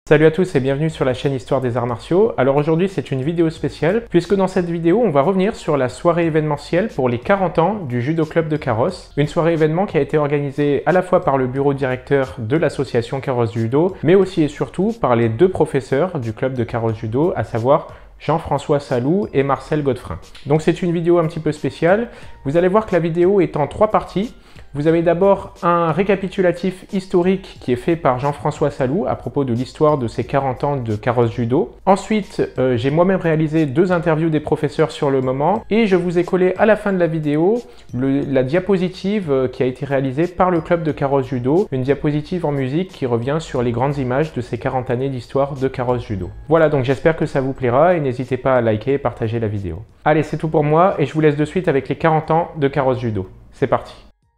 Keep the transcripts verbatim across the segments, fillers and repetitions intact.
Salut à tous et bienvenue sur la chaîne Histoire des Arts Martiaux. Alors aujourd'hui c'est une vidéo spéciale puisque dans cette vidéo on va revenir sur la soirée événementielle pour les quarante ans du Judo Club de Carrosse. Une soirée événement qui a été organisée à la fois par le bureau directeur de l'association Carrosse Judo, mais aussi et surtout par les deux professeurs du club de Carrosse Judo, à savoir Jean-François Salou et Marcel Godefrin. Donc c'est une vidéo un petit peu spéciale. Vous allez voir que la vidéo est en trois parties. Vous avez d'abord un récapitulatif historique qui est fait par Jean-François Salou à propos de l'histoire de ces quarante ans de Carrosse Judo. Ensuite, euh, j'ai moi-même réalisé deux interviews des professeurs sur le moment et je vous ai collé à la fin de la vidéo le, la diapositive euh, qui a été réalisée par le club de Carrosse Judo, une diapositive en musique qui revient sur les grandes images de ces quarante années d'histoire de Carrosse Judo. Voilà, donc j'espère que ça vous plaira et n'hésitez pas à liker et partager la vidéo. Allez, c'est tout pour moi et je vous laisse de suite avec les quarante ans de Carrosse Judo. C'est parti!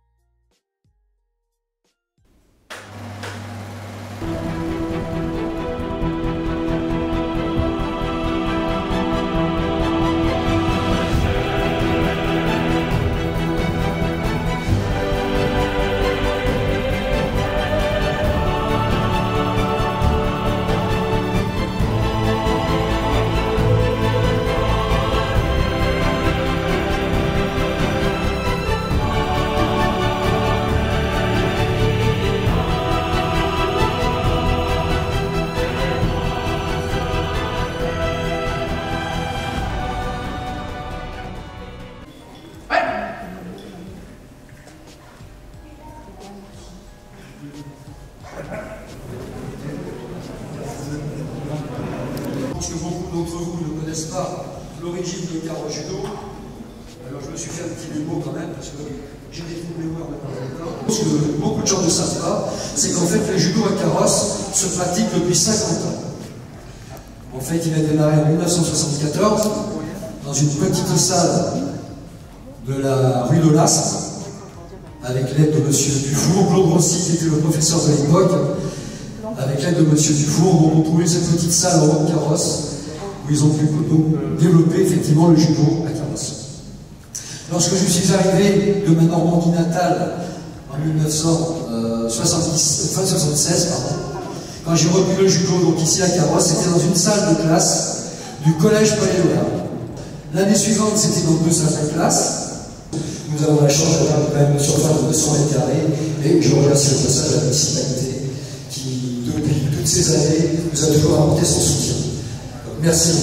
Je pense que beaucoup d'entre vous ne connaissent pas l'origine de Carrosse Judo. Alors je me suis fait un petit mémo quand même, parce que j'ai des trous de mémoire de temps en temps. Ce que beaucoup de gens ne savent pas, c'est qu'en fait le judo à Carrosse se pratique depuis cinquante ans. En fait, il a démarré en mille neuf cent soixante-quatorze dans une petite salle de la rue de l'Astre, avec l'aide de M. Dufour. Claude Rossi, qui était le professeur de l'époque, avec l'aide de M. Dufour, ont trouvé cette petite salle en haut de Carrosse, où ils ont pu donc développer effectivement le judo à Carrosse. Lorsque je suis arrivé de ma Normandie natale en mille neuf cent soixante-seize, pardon, quand j'ai repris le judo donc ici à Carrosse, c'était dans une salle de classe du collège Paul-Éluard. L'année suivante, c'était dans deux salles de classe. Nous avons la chance d'avoir quand même une surface de deux cents mètres carrés, et je remercie au passage la municipalité qui, depuis toutes ces années, nous a toujours apporté son soutien. Donc, merci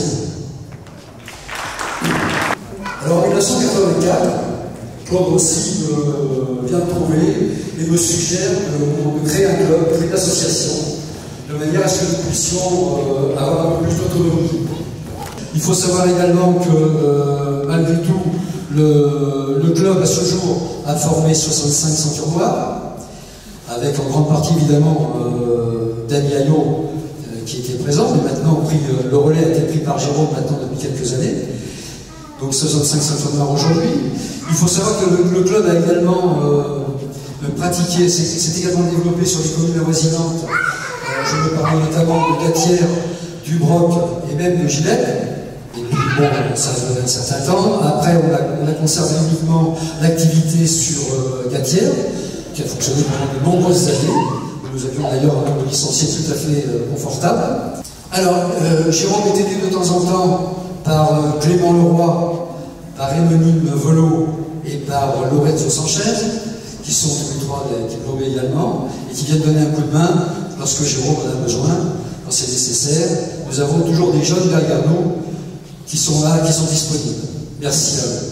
beaucoup. Alors en mille neuf cent quatre-vingt-quatre, Claude Rossi me vient me trouver et me suggère de, de créer un club, de créer une association, de manière à ce que nous puissions euh, avoir un peu plus d'autonomie. Il faut savoir également que, euh, malgré tout, le, le club à ce jour a formé soixante-cinq ceintures noires, avec en grande partie évidemment euh, Dany Aillot euh, qui était présent, mais maintenant pris, euh, le relais a été pris par Jérôme maintenant depuis quelques années. Donc soixante-cinq ceintures noires aujourd'hui. Il faut savoir que le, le club a également euh, pratiqué, s'est également développé sur les communes avoisinantes. Euh, je me parle notamment de Gatière, du Broc et même de Gilette. Et puis bon, ça faisait un certain temps. Après, on a, on a conservé uniquement l'activité sur euh, Gatière, qui a fonctionné pendant de nombreuses années. Nous avions d'ailleurs un licencié tout à fait euh, confortable. Alors, euh, Jérôme est aidé de temps en temps par euh, Clément Leroy, par Émonyme Velot et par euh, Lorenzo Sanchez, qui sont tous les trois des diplômés également, et qui viennent donner un coup de main lorsque Jérôme en a besoin, quand c'est nécessaire. Nous avons toujours des jeunes derrière nous qui sont là, qui sont disponibles. Merci à eux.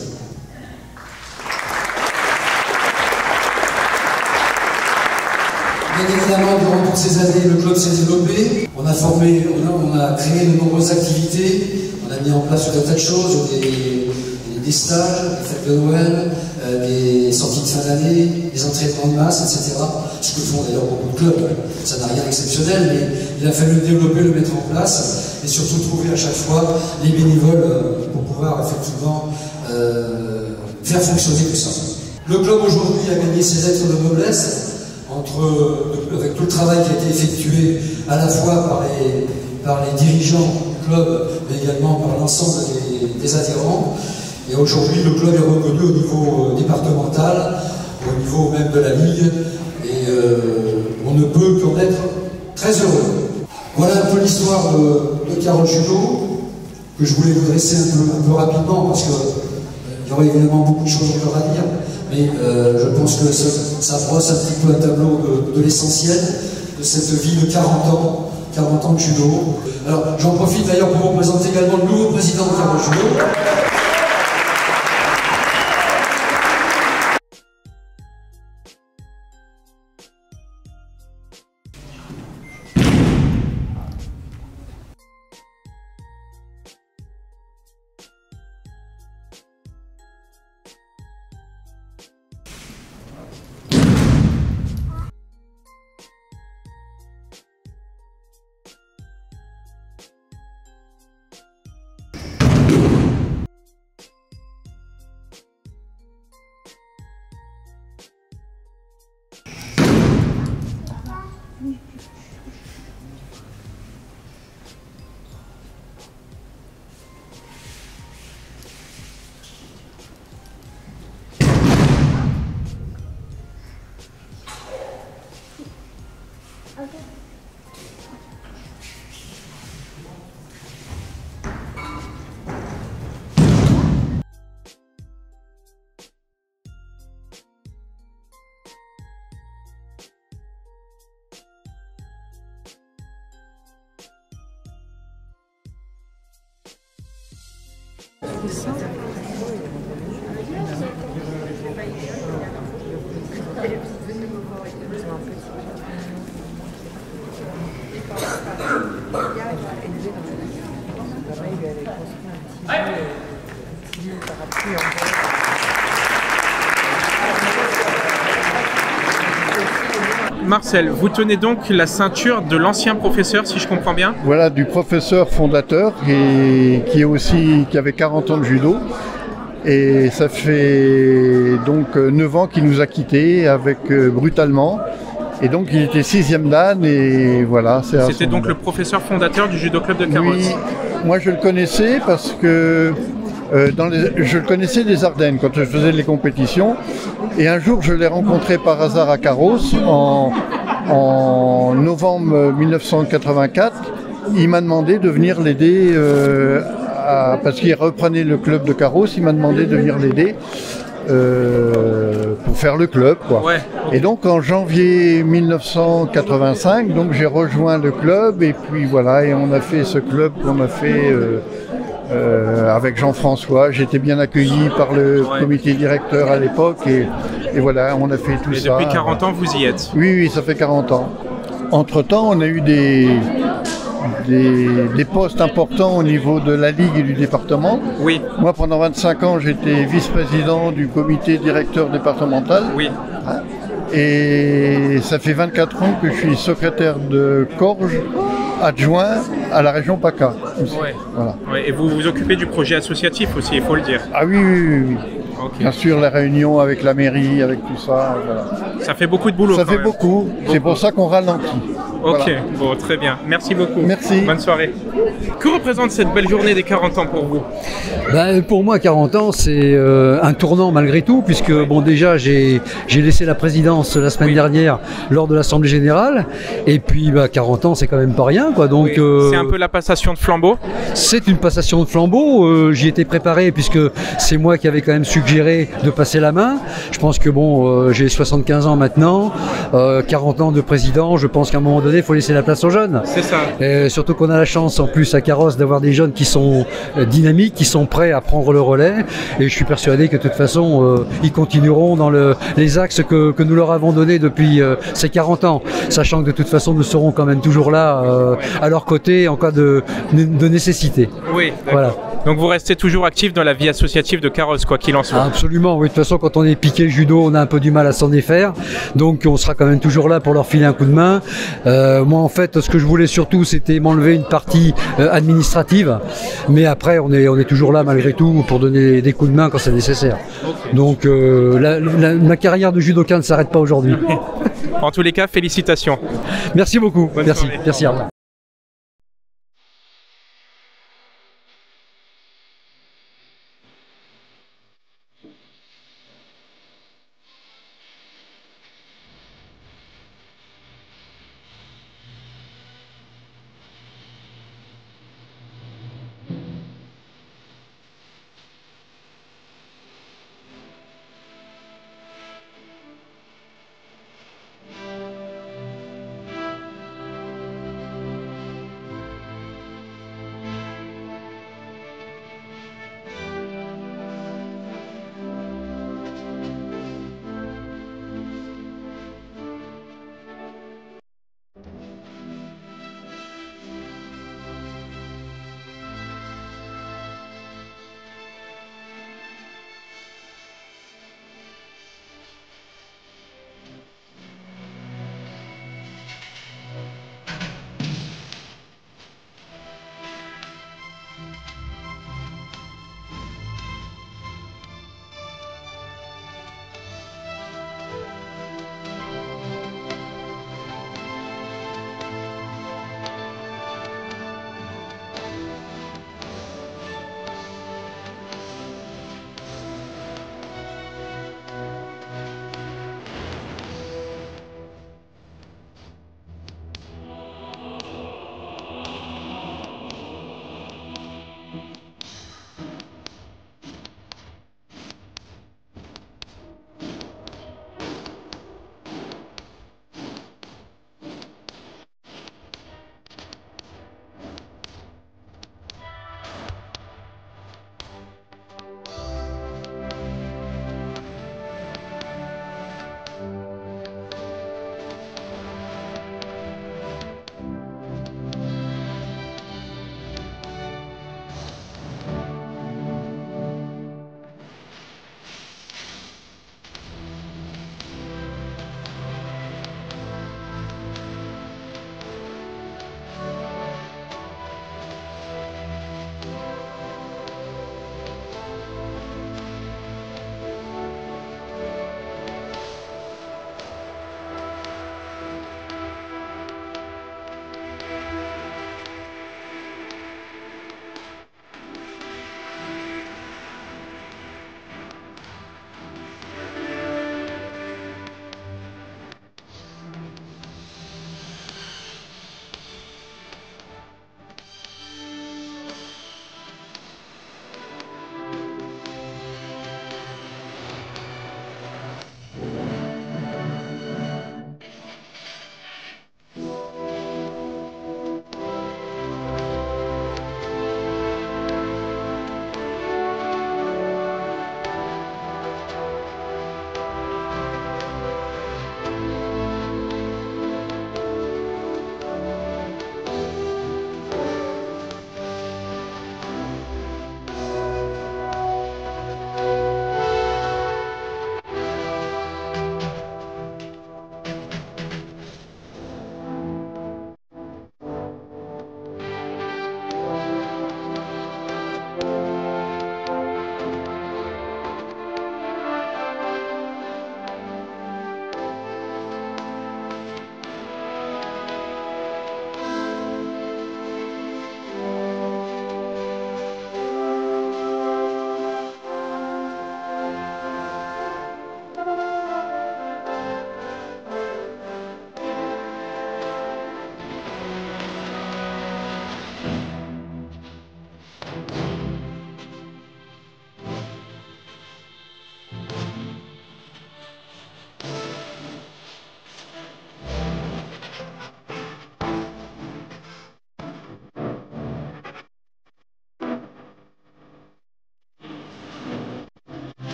Bien évidemment, durant toutes ces années, le club s'est développé. On a formé, on a, on a créé de nombreuses activités. On a mis en place tout un tas de choses, des, des stages, des fêtes de Noël, euh, des sorties de fin d'année, des entraînements de masse, et cetera. Ce que font d'ailleurs beaucoup de clubs. Ça n'a rien d'exceptionnel, mais il a fallu le développer, le mettre en place, et surtout trouver à chaque fois les bénévoles euh, pour pouvoir effectivement euh, faire fonctionner tout ça. Le club aujourd'hui a gagné ses lettres de noblesse, entre, avec tout le travail qui a été effectué à la fois par les, par les dirigeants du club, mais également par l'ensemble des, des adhérents. Et aujourd'hui, le club est reconnu au niveau départemental, au niveau même de la Ligue, et euh, on ne peut qu'en être très heureux. Voilà un peu l'histoire de, de Carrosse Judo, que je voulais vous dresser un peu, un peu rapidement, parce qu'il euh, y aurait évidemment beaucoup de choses encore à dire, mais euh, je pense que ça, ça brosse un petit peu un tableau de, de l'essentiel de cette vie de quarante ans, quarante ans de judo. Alors j'en profite d'ailleurs pour vous présenter également le nouveau président de Carrosse Judo. Marcel, vous tenez donc la ceinture de l'ancien professeur, si je comprends bien? Voilà, du professeur fondateur et qui est aussi qui avait quarante ans de judo. Et ça fait donc neuf ans qu'il nous a quittés avec euh, brutalement. Et donc il était sixième dan et voilà. C'était donc le professeur fondateur du judo club de Carrosse. Oui, moi je le connaissais parce que euh, dans les, je le connaissais des Ardennes quand je faisais les compétitions. Et un jour je l'ai rencontré par hasard à Carrosse en, en novembre mille neuf cent quatre-vingt-quatre. Il m'a demandé de venir l'aider euh, à, parce qu'il reprenait le club de Carrosse. Il m'a demandé de venir l'aider. Euh, pour faire le club, quoi. Ouais. Et donc en janvier mille neuf cent quatre-vingt-cinq, donc j'ai rejoint le club et puis voilà, et on a fait ce club qu'on a fait euh, euh, avec Jean-François. J'étais bien accueilli par le ouais. comité directeur à l'époque et, et voilà, on a fait tout et ça. Depuis quarante ans, vous y êtes? Oui, oui, ça fait quarante ans. Entre-temps, on a eu des Des, des postes importants au niveau de la Ligue et du département. Oui. Moi, pendant vingt-cinq ans, j'étais vice-président du comité directeur départemental. Oui. Et ça fait vingt-quatre ans que je suis secrétaire de Corge, adjoint à la région PACA. Ouais. Voilà. Ouais. Et vous vous occupez du projet associatif aussi, il faut le dire. Ah oui, oui, oui. oui. Okay. Bien sûr, les réunions avec la mairie, avec tout ça. Voilà. Ça fait beaucoup de boulot. Ça quand fait même. beaucoup. beaucoup. C'est pour ça qu'on ralentit. Ok, voilà. Bon, très bien. Merci beaucoup. Merci. Bonne soirée. Que représente cette belle journée des quarante ans pour vous? Ben, pour moi, quarante ans, c'est euh, un tournant malgré tout, puisque bon, déjà, j'ai laissé la présidence la semaine oui. dernière lors de l'Assemblée Générale, et puis bah, quarante ans, c'est quand même pas rien, quoi. Donc, oui. euh, c'est un peu la passation de flambeau? C'est une passation de flambeau. Euh, J'y étais préparé, puisque c'est moi qui avais quand même suggéré de passer la main. Je pense que bon, euh, j'ai soixante-quinze ans maintenant, euh, quarante ans de président, je pense qu'à un moment donné, il faut laisser la place aux jeunes. C'est ça. Et surtout qu'on a la chance, en plus, à Carrosse, d'avoir des jeunes qui sont euh, dynamiques, qui sont prêts à prendre le relais. Et je suis persuadé que de toute façon, euh, ils continueront dans le, les axes que, que nous leur avons donnés depuis euh, ces quarante ans. Sachant que de toute façon, nous serons quand même toujours là, euh, ouais. à leur côté, en cas de, de nécessité. Oui, voilà. Donc vous restez toujours actif dans la vie associative de Carrosse, quoi qu'il en soit. Absolument, oui. De toute façon, quand on est piqué judo, on a un peu du mal à s'en défaire. Donc on sera quand même toujours là pour leur filer un coup de main. Euh, moi, en fait, ce que je voulais surtout, c'était m'enlever une partie euh, administrative. Mais après, on est, on est toujours là malgré tout pour donner des coups de main quand c'est nécessaire. Okay. Donc euh, la, la, ma carrière de judoka ne s'arrête pas aujourd'hui. En tous les cas, félicitations. Merci beaucoup. Bonne Merci. soirée. Merci. Au revoir.